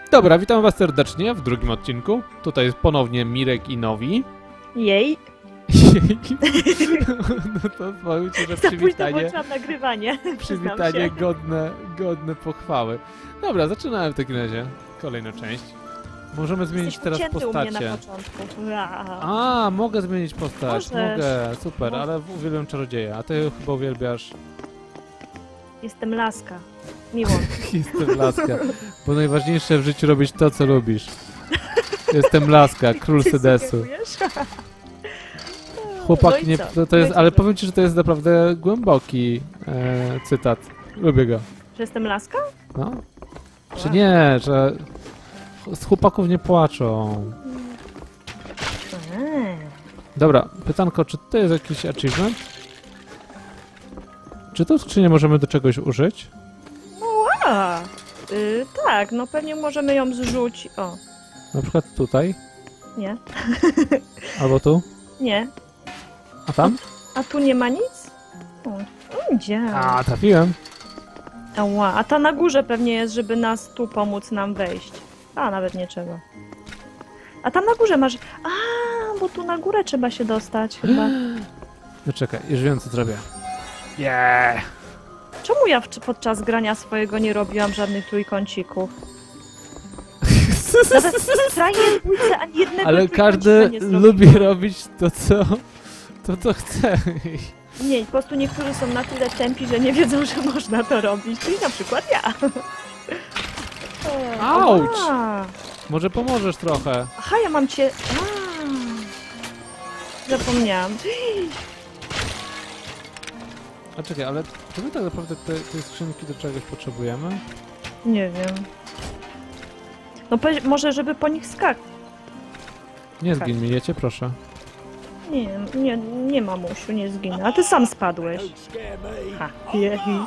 Dobra, witam was serdecznie w drugim odcinku. Tutaj jest ponownie Mirek i Nowi. Jej. No to powiem ci, że Za późno przywitanie, włączyłam nagrywanie. przywitanie godne pochwały. Dobra, zaczynamy w takim razie kolejną część. Możemy zmienić teraz postacie. Na początku. A, mogę zmienić postać. Możesz. Mogę, super, Możesz. ale uwielbiam czarodzieja. A ty chyba uwielbiasz... Jestem laska. Miło. Jestem laska. Bo najważniejsze w życiu robić to, co lubisz. Jestem laska, król sedesu. Chłopak No i nie... co? To jest, No i co ale zrobić? powiem ci, że to jest naprawdę głęboki cytat. Lubię go. Że jestem laska? No. Czy nie, że z chłopaków nie płaczą. Dobra, pytanko, czy to jest jakiś achievement? Czy tą skrzynię możemy do czegoś użyć? A, tak, no pewnie możemy ją zrzucić. O, Na przykład tutaj? nie, Albo tu? nie. A tam? A tu nie ma nic? O, gdzie? A, trafiłem. Ała, a ta na górze pewnie jest, żeby nas tu pomóc nam wejść. A, nawet nie trzeba. A tam na górze masz... A, bo tu na górę trzeba się dostać chyba. No czekaj, już wiem, co zrobię. Yeah! Czemu ja podczas grania swojego nie robiłam żadnych trójkącików? Nawet w skrajnej dwójce ani jednego Ale trójkącika każdy nie zrobiłam. lubi robić to, co chce. Nie, po prostu niektórzy są na tyle tępi, że nie wiedzą, że można to robić. Czyli na przykład ja. Auć! Ała. Może pomożesz trochę. Aha, ja mam cię... Zapomniałam. A czekaj, ale czy my tak naprawdę te skrzynki do czegoś potrzebujemy? Nie wiem. No może, żeby po nich skakać. Nie zgin mi, jecie, proszę. Nie mamusiu, nie zginę. A ty sam spadłeś. Ha, jehi.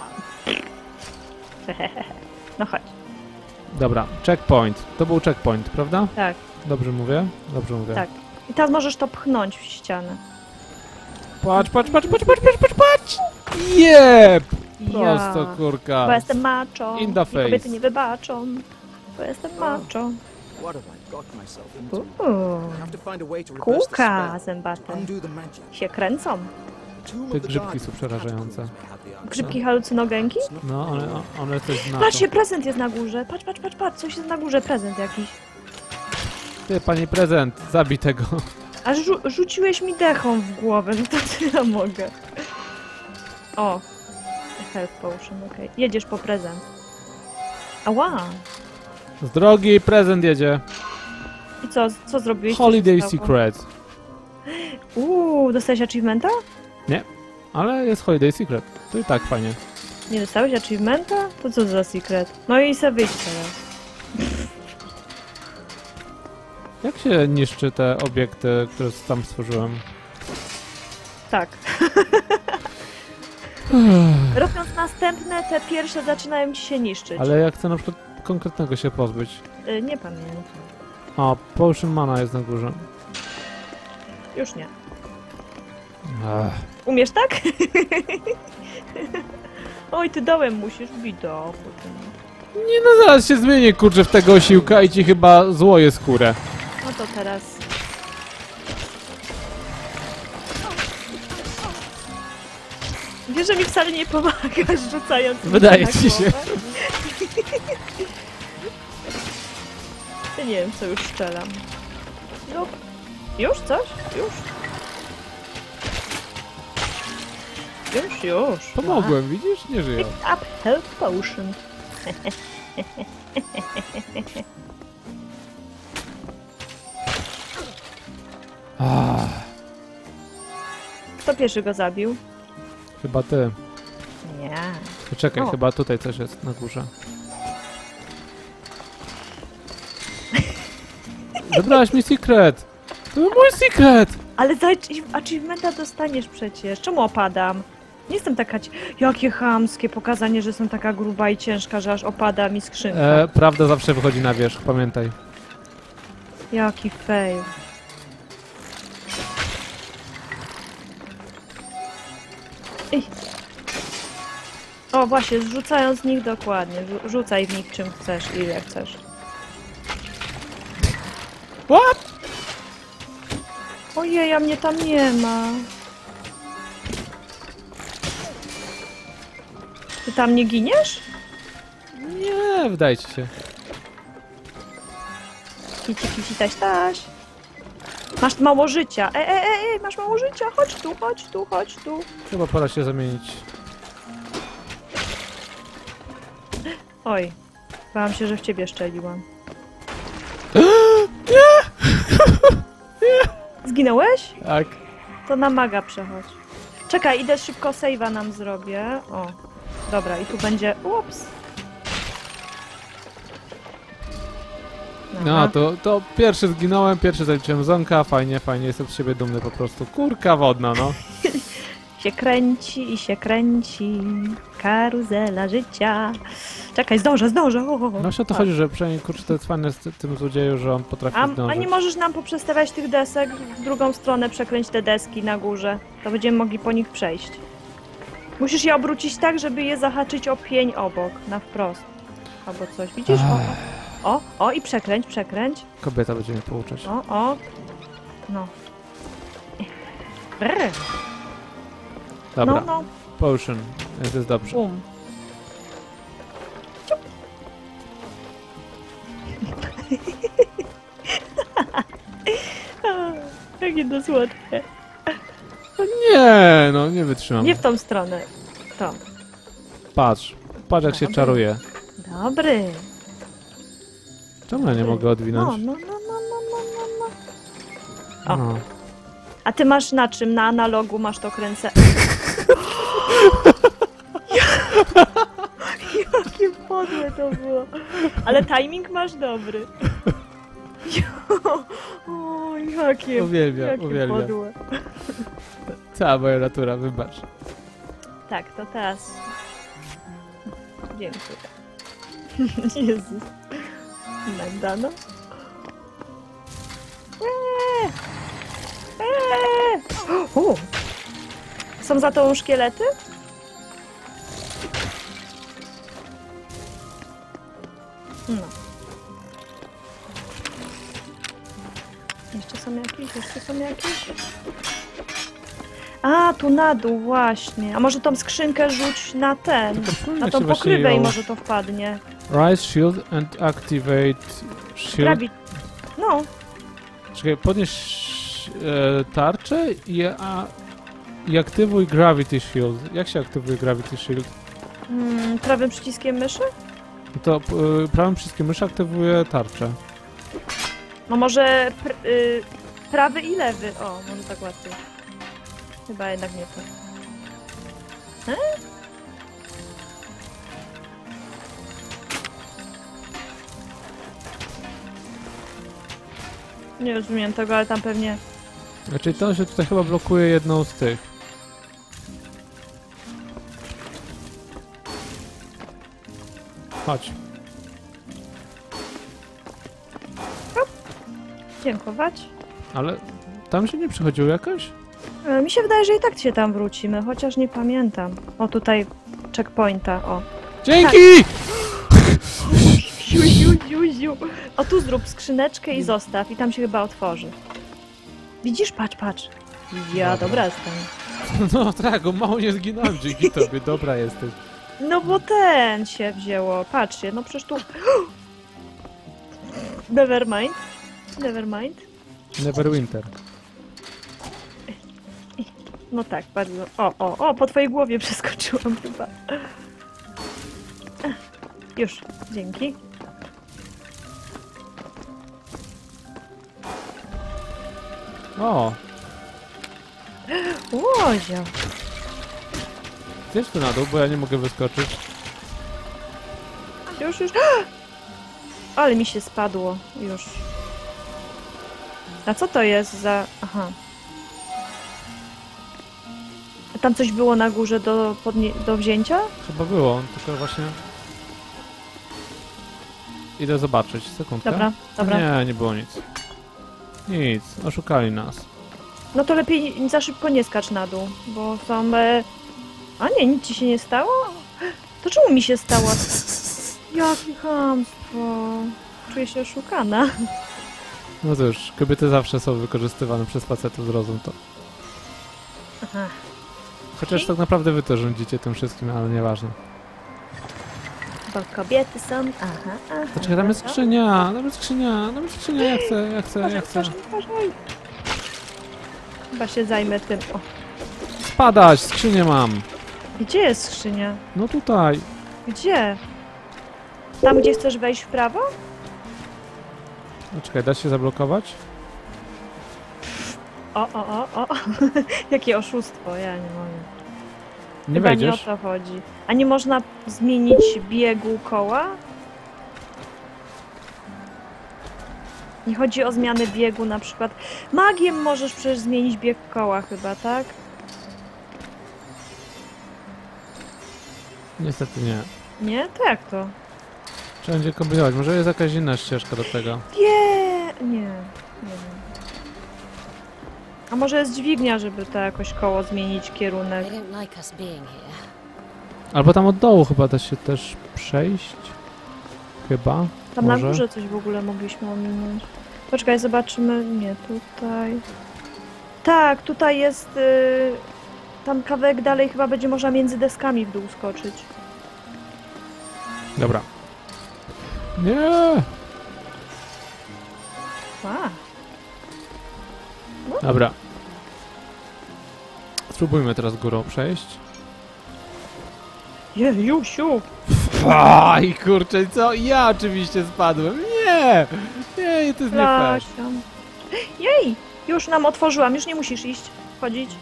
No chodź. Dobra, checkpoint. To był checkpoint, prawda? Tak, Dobrze mówię? Dobrze mówię. tak. I teraz możesz to pchnąć w ścianę. Patrz, patrz, patrz, patrz, patrz, patrz, patrz, patrz! Jeb! Prosto, Ja. kurka. Bo jestem macho. In the I kobiety face. nie wybaczą. Bo jestem macho. What have I got myself into? Uuu. I have to find a way to reverse the Kółka spell, zębate. undo the magic. Się kręcą. Tomb Te of the grzybki Guardian są przerażające. may have the answer. Grzybki halucynogenki? It's not No, one coś znaczą. Patrzcie, prezent jest na górze. Patrz, patrz, patrz, patrz. Coś jest na górze, prezent jakiś. Ty, pani prezent, zabij tego. Aż rzuciłeś mi dechą w głowę, no to co ja mogę? O! Health potion, okej. Jedziesz po prezent. Ała! Z drogi prezent jedzie. I co zrobiłeś? Co Holiday się stało? Secret. Dostałeś achievementa? Ale jest Holiday Secret. To i tak fajnie. Nie dostałeś achievementa? To co za secret? No i se wyjść teraz. Jak się niszczy te obiekty, które sam stworzyłem? Tak. Robiąc następne, te pierwsze zaczynają ci się niszczyć. Ale ja chcę na przykład konkretnego się pozbyć. Nie pamiętam. O, Potion Mana jest na górze. Już nie. Ech. Umiesz tak? Oj, ty dołem musisz bić do. Nie no, zaraz się zmienię, kurczę, w tego osiłka i ci chyba złoję skórę. No to teraz. Wiesz, że mi wcale nie pomagasz rzucając mi Wydaje na ci się. głowę? Ja nie wiem, co już strzelam. No. Już coś? Już? Już. Pomogłem, widzisz? Nie żyją. Pick up health potion. Kto pierwszy go zabił? Chyba ty. Nie. Czekaj, O. chyba tutaj coś jest na górze. Zabrałaś mi secret! To był mój secret! Ale za achievementa dostaniesz przecież. Czemu opadam? Nie jestem taka... Jakie chamskie pokazanie, że jestem taka gruba i ciężka, że aż opada mi skrzynka. Prawda zawsze wychodzi na wierzch, pamiętaj. Jaki fail. Ej. O właśnie, zrzucając z nich dokładnie. Rzucaj w nich czym chcesz, ile chcesz. What? Ojej, a mnie tam nie ma. Ty tam nie giniesz? Nie, wydaje ci się. Kici, kici, taś, taś. Masz mało życia. Masz mało życia. Chodź tu, chodź tu, chodź tu. Chyba pora się zamienić. Oj, bałam się, że w ciebie szczeliłam. Zginąłeś? Tak. To na maga przechodź. Czekaj, idę szybko save'a nam zrobię. O, dobra, i tu będzie... Ups. No, to pierwszy zginąłem, pierwszy zaliczyłem zonka, fajnie, fajnie, jestem z siebie dumny po prostu. Kurka wodna, no. Się kręci i się kręci. Karuzela życia. Czekaj, zdążę. No właśnie o to chodzi, że przynajmniej kurczę to jest fajne z tym złodzieju, że on potrafi A zdążyć. nie możesz nam poprzestawiać tych desek w drugą stronę, przekręć te deski na górze. To będziemy mogli po nich przejść. Musisz je obrócić tak, żeby je zahaczyć o pień obok, na wprost. Albo coś, widzisz? O, i przekręć. Kobieta będzie mnie pouczać. O. No. Brr. Dobra, No. potion, więc jest dobrze. Jakie to słodkie. Nie, no nie wytrzymam. Nie w tą stronę. To. Patrz jak się Dobry. czaruje. Dobry. Czemu ja nie mogę odwinąć? No. O. No. A ty masz na czym? Na analogu masz to kręcę. Jakie podłe to było. Ale timing masz dobry. O, jakie Uwielbiam. podłe. Cała moja natura, wybacz. Tak, to teraz. Dziękuję. Jezus. Nagdano. O! Są za tobą szkielety? No. Jeszcze są jakieś? A, tu na dół, właśnie. A może tą skrzynkę rzuć na ten, na tą pokrywę i może to wpadnie. Rise shield and activate shield. No, Czekaj, podnieś tarczę i aktywuj gravity shield. Jak się aktywuje gravity shield? prawym przyciskiem myszy? To prawym przyciskiem myszy aktywuje tarczę. No może prawy i lewy. O, może tak łatwiej. Chyba jednak nie to. Nie rozumiem tego, ale tam pewnie... Znaczy to się tutaj chyba blokuje jedną z tych. Chodź. Dziękować. Ale tam się nie przychodziło jakoś? Mi się wydaje, że i tak się tam wrócimy, chociaż nie pamiętam. O, tutaj checkpointa, o. Dzięki! Ziu. O, tu zrób skrzyneczkę i zostaw i tam się chyba otworzy. Widzisz? Patrz. Ja dobra jestem. No tak, o mało nie zginąłem dzięki tobie, dobra jesteś. No bo ten się wzięło. Patrzcie, no przecież tu... Nevermind. Neverwinter. No tak, bardzo. O, po twojej głowie przeskoczyłam chyba. Już, dzięki. O, Łozio. zjedź tu na dół, bo ja nie mogę wyskoczyć. Już. Ale mi się spadło. Już. A co to jest za... Aha. A tam coś było na górze do wzięcia? Chyba było, tylko właśnie... Idę zobaczyć, sekundkę. Dobra. Nie było nic. Nic, oszukali nas. No to lepiej za szybko nie skacz na dół, bo są... A nie, nic ci się nie stało? To czemu mi się stało? Jakie chamstwo. Czuję się oszukana. No cóż, kobiety zawsze są wykorzystywane przez facetów, zrozum to. Aha. Chociaż tak naprawdę wy to rządzicie tym wszystkim, ale nieważne. Bo kobiety są... Aha, aha. Poczekaj, tam jest skrzynia, tam jest skrzynia, tam jest skrzynia, ja chcę. Uważaj. Chyba się zajmę tym. O, Spadać, skrzynię mam. gdzie jest skrzynia? No tutaj. Gdzie? Tam, gdzie chcesz wejść w prawo? No czekaj, da się zablokować? O. Jakie oszustwo, ja nie mogę. Nie Chyba wejdziesz? nie o to chodzi. A nie można zmienić biegu koła? Nie chodzi o zmianę biegu na przykład. Magiem możesz przecież zmienić bieg koła chyba, tak? Niestety nie. Nie? To jak to? Trzeba będzie kombinować, może jest jakaś inna ścieżka do tego. Nie wiem. A może jest dźwignia, żeby to jakoś koło zmienić kierunek? They don't like us being here. Albo tam od dołu chyba da się też przejść. Chyba. Tam może. na górze coś w ogóle mogliśmy ominąć. Poczekaj, zobaczymy. Nie, tutaj. Tak, tutaj jest... tam kawałek dalej chyba będzie można między deskami w dół skoczyć. Dobra. Nie! A, Dobra. Spróbujmy teraz górą przejść. Jejusiu! Aj, kurczę, co? Ja oczywiście spadłem. Nie! Nie, to jest nie fair. Przepraszam. Jej! Już nam otworzyłam, już nie musisz iść. Chodzić.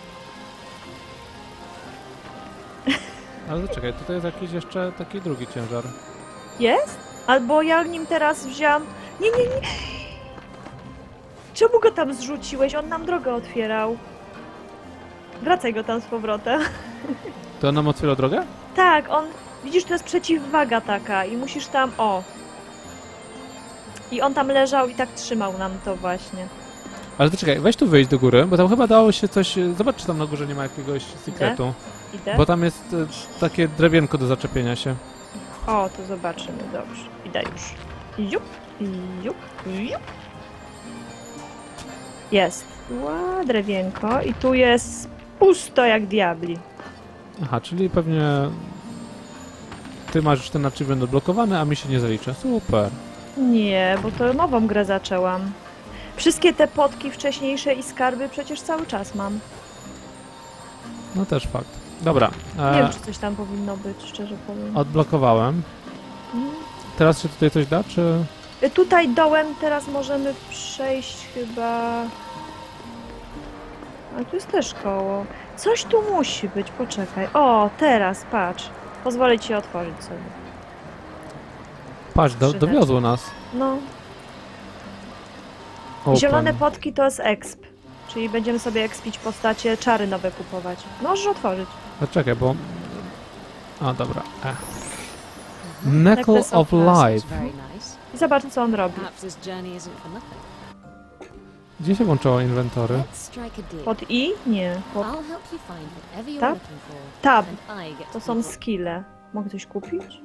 Ale czekaj, tutaj jest jakiś jeszcze taki drugi ciężar. Jest? Albo ja nim teraz wziąłam... Nie. Czemu go tam zrzuciłeś? On nam drogę otwierał. Wracaj go tam z powrotem. To on nam otwiera drogę? Tak, on... Widzisz, to jest przeciwwaga taka i musisz tam... O! I on tam leżał i tak trzymał nam to właśnie. Ale to czekaj, weź tu wyjść do góry, bo tam chyba dało się coś... Zobacz, czy tam na górze nie ma jakiegoś sekretu. Idę? Bo tam jest takie drewienko do zaczepienia się. O, to zobaczymy, dobrze. Idę już. Jup, jup. Jest. Ła, drewienko. I tu jest pusto jak diabli. Aha, czyli pewnie... Ty masz już ten achievement odblokowany, a mi się nie zalicza. Super. Nie, bo to nową grę zaczęłam. Wszystkie te potki wcześniejsze i skarby przecież cały czas mam. No też fakt. Dobra. Nie wiem, czy coś tam powinno być, szczerze powiem. Odblokowałem. Teraz się tutaj coś da, czy... Tutaj dołem teraz możemy przejść chyba... A tu jest też koło. Coś tu musi być, poczekaj. O, teraz, patrz. Pozwolę ci otworzyć sobie. Patrz, Przyda dowiozło nas. No. Open. Zielone potki to jest exp. Czyli będziemy sobie expić postacie, czary nowe kupować. Możesz otworzyć. A czekaj, bo... A, dobra. Knuckle Necklace of of Life. Life. Very nice. I zobacz, co on robi. Perhaps this journey isn't for nothing. Gdzie się włączało inwentory? Let's strike a deal. Pod I? Nie. Pod I'll help you find whatever you're Tab? looking for. Tab. And I get To to są people. skille. Mogę coś kupić?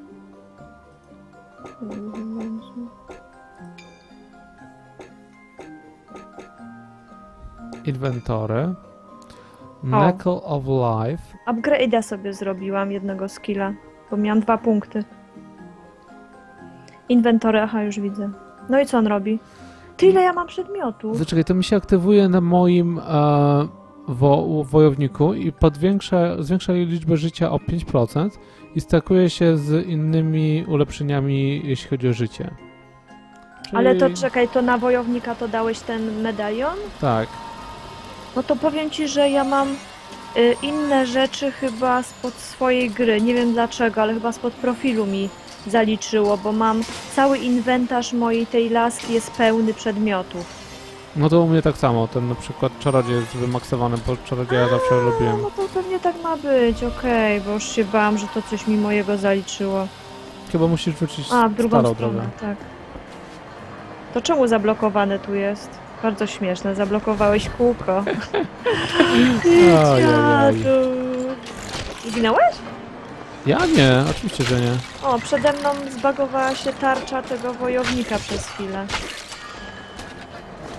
Inwentory. Knuckle of Life. Upgrade'a sobie zrobiłam jednego skilla, bo miałam 2 punkty. Inwentory, aha, już widzę. No i co on robi? Tyle ja mam przedmiotów. Zaczekaj, to mi się aktywuje na moim wojowniku i zwiększa jej liczbę życia o 5% i stakuje się z innymi ulepszeniami, jeśli chodzi o życie. Czyli... Ale to czekaj, to na wojownika to dałeś ten medalion? Tak. No to powiem ci, że ja mam inne rzeczy chyba spod swojej gry. Nie wiem dlaczego, ale chyba spod profilu mi zaliczyło, bo mam cały inwentarz mojej tej laski jest pełny przedmiotów. No to u mnie tak samo, ten na przykład czarodziej jest wymaksowany, bo czarodzieja zawsze lubiłem. No to pewnie tak ma być, okej, bo już się bałam, że to coś mi mojego zaliczyło. Chyba musisz wrócić A, w drugą starą stronę, drogę. tak. To czemu zablokowane tu jest? Bardzo śmieszne, zablokowałeś kółko. Ajajaj. Dziadu. Zginąłeś? Ja nie, oczywiście, że nie. O, przede mną zbagowała się tarcza tego wojownika przez chwilę.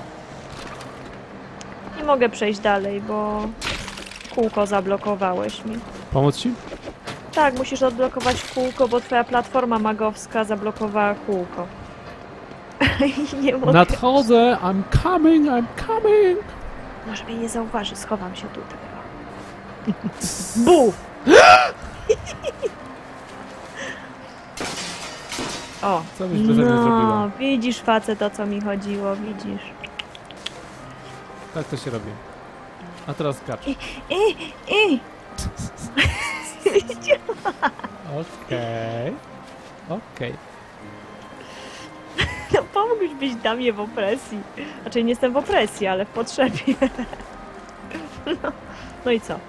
Nie mogę przejść dalej, bo kółko zablokowałeś mi. Pomóc ci? Tak, musisz odblokować kółko, bo twoja platforma magowska zablokowała kółko. I nie mogę. Nadchodzę! I'm coming! I'm coming! Może mnie nie zauważy, schowam się tutaj. Bu! O, Co byś beze mnie zrobiła? widzisz facet, o co mi chodziło, widzisz. Tak to się robi. A teraz skacz. Okej. Okej. No pomógłbyś być dla mnie w opresji. Znaczy nie jestem w opresji, ale w potrzebie. No i co?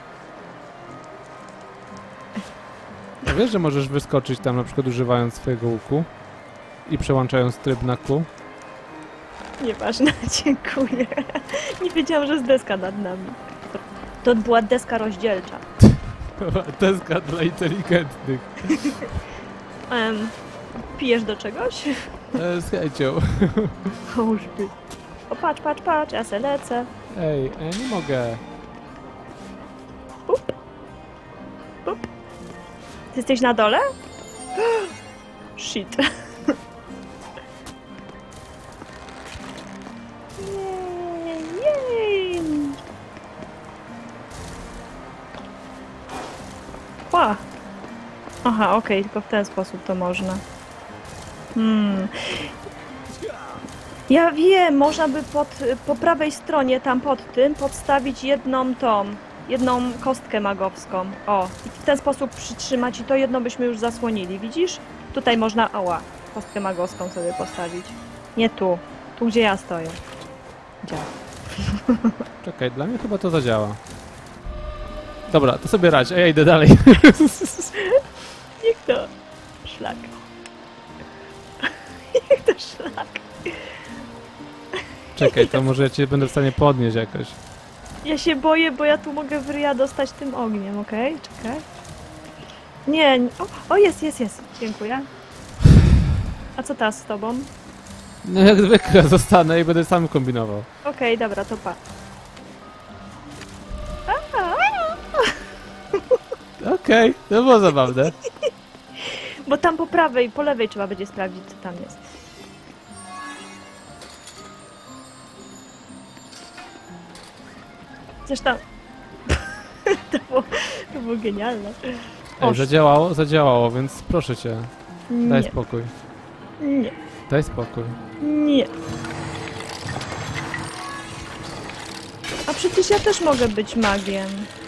A wiesz, że możesz wyskoczyć tam na przykład używając swojego łuku i przełączając tryb na kół? Nieważne, dziękuję. Nie wiedziałam, że jest deska nad nami. To była deska rozdzielcza. Deska dla inteligentnych. Pijesz do czegoś? Z chęcią. Chóżby. O, patrz, ja se lecę. Ej, nie mogę. Pup. Pup. Ty jesteś na dole? Shit. Jej. Ła. Aha, okej, tylko w ten sposób to można. Ja wiem, można by po prawej stronie, tam pod tym, podstawić jedną kostkę magowską. O, i w ten sposób przytrzymać i to jedno byśmy już zasłonili, widzisz? Tutaj można, kostkę magowską sobie postawić. Nie tu, gdzie ja stoję. Działa. Czekaj, dla mnie chyba to zadziała. Dobra, to sobie radź, a ja idę dalej. Niech to szlak. Niech to szlak. Czekaj, to może ja cię będę w stanie podnieść jakoś. Ja się boję, bo ja tu mogę w ryja dostać tym ogniem, okej? Czekaj. Nie, o jest. Dziękuję. A co teraz z tobą? No jak zwykle zostanę i będę sam kombinował. Okej, dobra, to pa. Okej, to było zabawne. Bo tam po lewej trzeba będzie sprawdzić, co tam jest. Zresztą... to było genialne. Ej, zadziałało, więc proszę cię, daj Nie, spokój. nie, Daj spokój. nie. A przecież ja też mogę być magiem.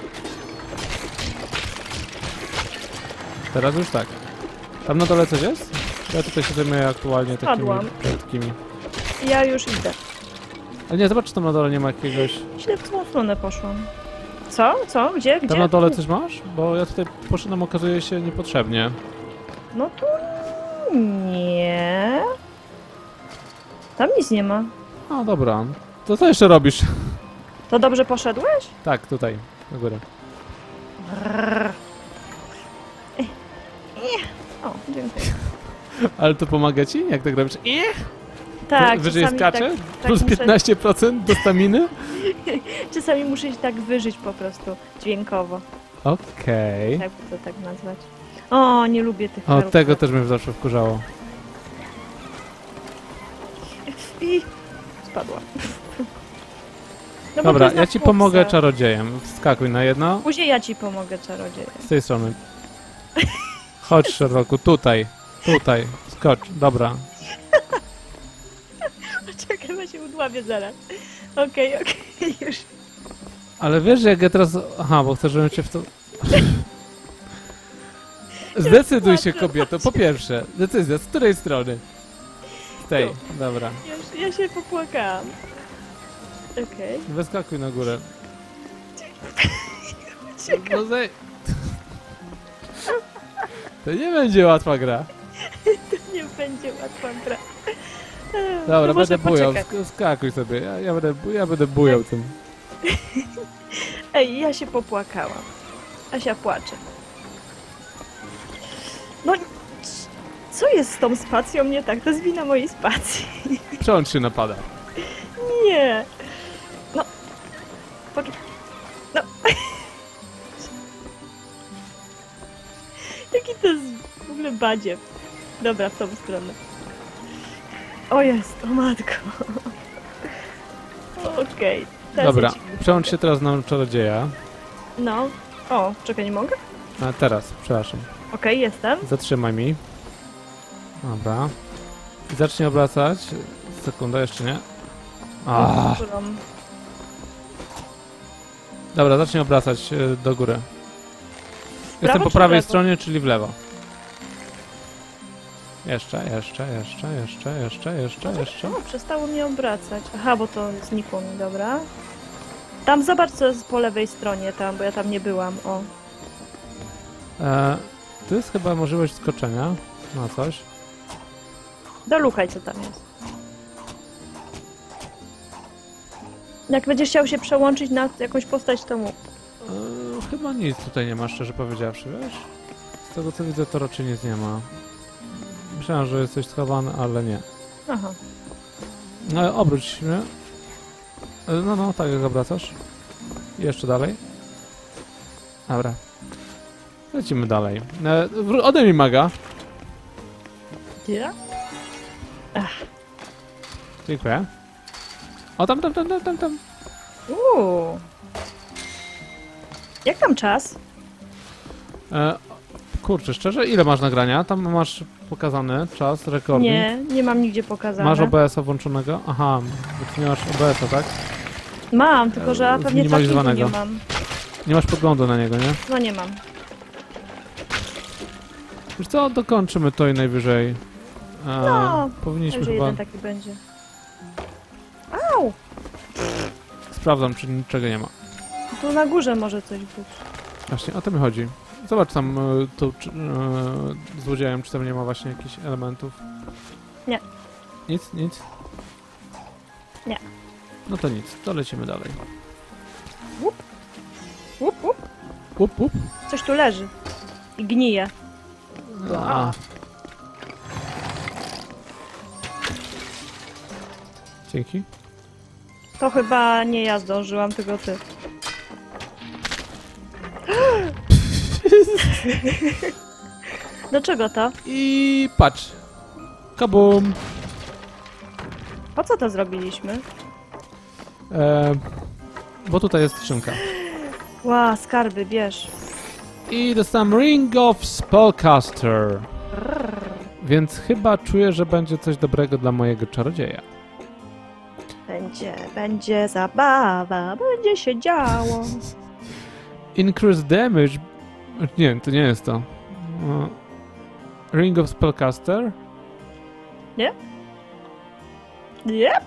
Teraz już tak. Tam na dole coś jest? Ja tutaj się zajmuję aktualnie takimi Spadłam. krótkimi. Ja już idę. Ale nie, zobacz, czy tam na dole nie ma jakiegoś... Źle w złą stronę poszłam. Co? Co? Gdzie? Tam Gdzie? na dole coś masz? Bo ja tutaj poszedłem, okazuje się, niepotrzebnie. No tu nie. Tam nic nie ma. A, dobra. To co jeszcze robisz? To dobrze poszedłeś? Tak, tutaj, na górę. O, dziękuję. Ale to pomaga ci? Jak tak robisz? Tak, Wyżej czasami skacze? tak Plus muszę, 15% do staminy? czasami muszę się tak wyżyć po prostu dźwiękowo. Okej. Jakby to tak nazwać. O, nie lubię tych O, parów. tego też mnie zawsze wkurzało. I spadła. No bo to Dobra, jest ja na ci fuksa. pomogę czarodziejem. Wskakuj na jedno. Później ja ci pomogę, czarodzieju. Z tej strony. Chodź, Sherlocku, tutaj. Tutaj. Skocz, dobra. Czekaj, bo się udławię zaraz. Okej, już. Ale wiesz, że jak ja teraz... Aha, bo chcę, żebym cię w to... Zdecyduj się, kobieto. Po pierwsze, decyzja, z której strony? Z tej, dobra. Ja się popłakałam. Okej. Wyskakuj na górę. No zej... To nie będzie łatwa gra. Nie będzie łatwa gra. Dobra, No może będę bujał. poczekaj. Skakuj sobie. Ja będę bujał tym. Ej, ja się popłakałam. Asia płacze. No, co jest z tą spacją nie tak? To jest wina mojej spacji. Przełącz się napada. Nie. No, No. Jaki to jest w ogóle badziew. Dobra, w tą stronę. O jest, o matko. Okej. teraz Dobra, ja ci- przełącz się teraz na czarodzieja. No. O, czekaj, nie mogę? A teraz, przepraszam. Okej, jestem. Zatrzymaj mi. Dobra. I zacznie obracać. Sekunda, jeszcze nie. A, Którą? dobra, zacznie obracać do góry. Jestem Prawo po czy prawej lewo? stronie, czyli w lewo. Jeszcze. O, przestało mnie obracać. Aha, bo to znikło mi, dobra. Tam zobacz, co jest po lewej stronie tam, bo ja tam nie byłam. O. To jest chyba możliwość skoczenia na coś. Dolukaj, co tam jest. Jak będziesz chciał się przełączyć na jakąś postać, to mów. Chyba nic tutaj nie ma, szczerze powiedziawszy, wiesz? Z tego co widzę, to raczej nic nie ma. Myślałem, że jest coś schowane, ale nie. Aha. Obróć się. No, tak jak obracasz. Jeszcze dalej. Dobra. Lecimy dalej. Odejmij maga. Ja? Dziękuję. O, tam. Jak tam czas? Kurczę, szczerze, ile masz nagrania? Tam masz pokazany czas, recording. Nie mam nigdzie pokazane. Masz OBS-a włączonego? Aha, bo ty nie masz OBS-a, tak? Mam, tylko że pewnie takiego zminimalizowanego. nie mam. Nie masz podglądu na niego, nie? No nie mam. Wiesz co, dokończymy to i najwyżej. No, Powinniśmy Także chyba... jeden taki będzie. Au! Sprawdzam, czy niczego nie ma. Tu na górze może coś być. Właśnie, o to mi chodzi. Zobacz tam złodziejem, czy tam nie ma właśnie jakichś elementów. Nie. Nic? Nie. No to nic, to lecimy dalej. Łup, łup. Łup. Coś tu leży. I gnije. A. Dzięki. To chyba nie ja zdążyłam, tylko ty. Do czego to? I patrz. Kabum. Po co to zrobiliśmy? Bo tutaj jest skrzynka. Ła, skarby, bierz. I dostałem Ring of Spellcaster. Więc chyba czuję, że będzie coś dobrego dla mojego czarodzieja. Będzie zabawa, będzie się działo. Increase damage. Nie, to nie jest to. Ring of Spellcaster. Yep.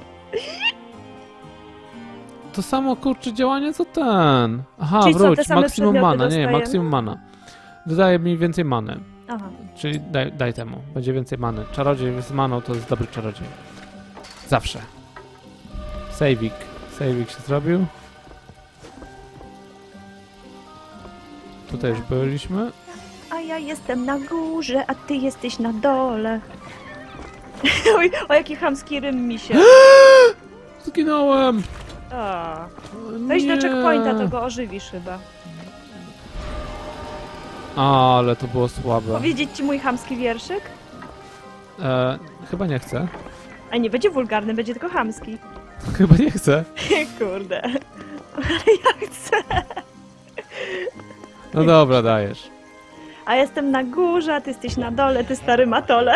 To samo kurczę działanie co ten. Aha, Czyli co, te wróć. same Maksimum przedmioty mana. Nie, dostajemy? maksimum mana. Dodaje mi więcej many. Aha. Czyli daj temu. Będzie więcej many. Czarodziej z maną to jest dobry czarodziej. Zawsze. Saving. Saving się zrobił. Tutaj już byliśmy. A ja jestem na górze, a ty jesteś na dole. Oj, o jaki chamski rym mi się. Zginąłem! A. Wejdź do checkpointa, to go ożywisz chyba. Ale to było słabe. Powiedzieć ci mój chamski wierszyk? Chyba nie chcę. A nie będzie wulgarny, będzie tylko chamski. Chyba nie chcę. Kurde. Ale ja chcę. No dobra, dajesz. A jestem na górze, a ty jesteś na dole, ty stary matole.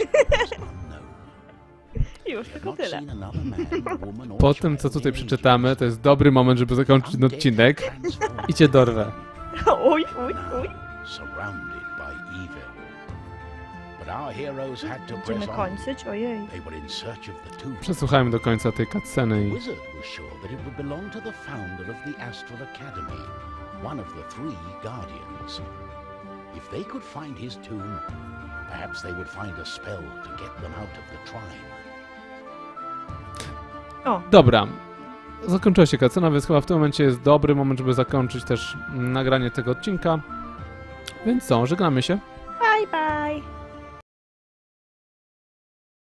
Już, tylko tyle. Po tym, co tutaj przeczytamy, to jest dobry moment, żeby zakończyć ten odcinek i cię dorwę. Uj. Surrounded by evil. But our heroes had to Będziemy press on. kończyć, ojej. They were in search of the tomb. Przesłuchajmy do końca tej cutsceny i... Wizard was sure that it would belong to the founder of the Astral Academy, one of the three Guardians. If they could find his tomb, perhaps they would find a spell to get them out of the Trine. O, Dobra. Zakończyła się cutscena, więc chyba w tym momencie jest dobry moment, żeby zakończyć też nagranie tego odcinka. Więc co, żegnamy się.